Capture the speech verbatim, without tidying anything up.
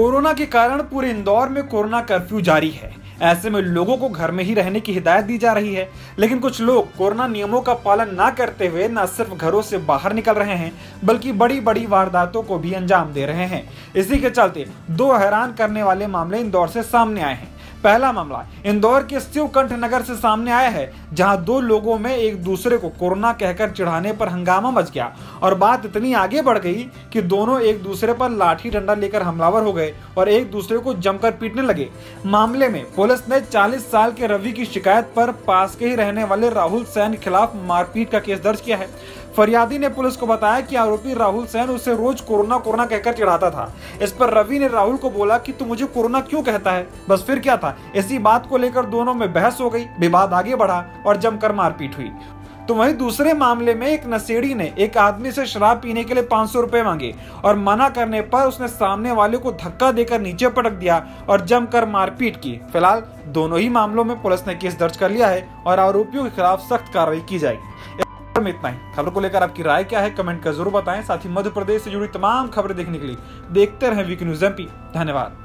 Corona के कारण पूरे इंदौर में कोरोना कर्फ्यू जारी है। ऐसे में लोगों को घर में ही रहने की हिदायत दी जा रही है, लेकिन कुछ लोग कोरोना नियमों का पालन न करते हुए न सिर्फ घरों से बाहर निकल रहे हैं, बल्कि बड़ी बड़ी वारदातों को भी अंजाम दे रहे हैं। इसी के चलते दो हैरान करने वाले मामले इंदौर से सामने आए हैं। पहला मामला इंदौर के शिवकंठ नगर से सामने आया है, जहां दो लोगों में एक दूसरे को कोरोना कहकर चिढ़ाने पर हंगामा मच गया और बात इतनी आगे बढ़ गई कि दोनों एक दूसरे पर लाठी डंडा लेकर हमलावर हो गए और एक दूसरे को जमकर पीटने लगे। मामले में पुलिस ने चालीस साल के रवि की शिकायत पर पास के ही रहने वाले राहुल सैन के खिलाफ मारपीट का केस दर्ज किया है। फरियादी ने पुलिस को बताया कि आरोपी राहुल सैन उसे रोज कोरोना कोरोना कहकर चिढ़ाता था। इस पर रवि ने राहुल को बोला कि तू मुझे कोरोना क्यों कहता है। बस फिर क्या था, इसी बात को लेकर दोनों में बहस हो गई, विवाद आगे बढ़ा और जमकर मारपीट हुई। तो वहीं दूसरे मामले में एक नशेड़ी ने एक आदमी से शराब पीने के लिए पांच सौ रुपए मांगे और मना करने पर उसने सामने वाले को धक्का देकर नीचे पटक दिया और जमकर मारपीट की। फिलहाल दोनों ही मामलों में पुलिस ने केस दर्ज कर लिया है और आरोपियों के खिलाफ सख्त कार्रवाई की जाएगी। में इतना ही। खबर को लेकर आपकी राय क्या है, कमेंट कर जरूर बताएं। साथ ही मध्य प्रदेश से जुड़ी तमाम खबरें देखने के लिए देखते रहें वीक न्यूज एमपी। धन्यवाद।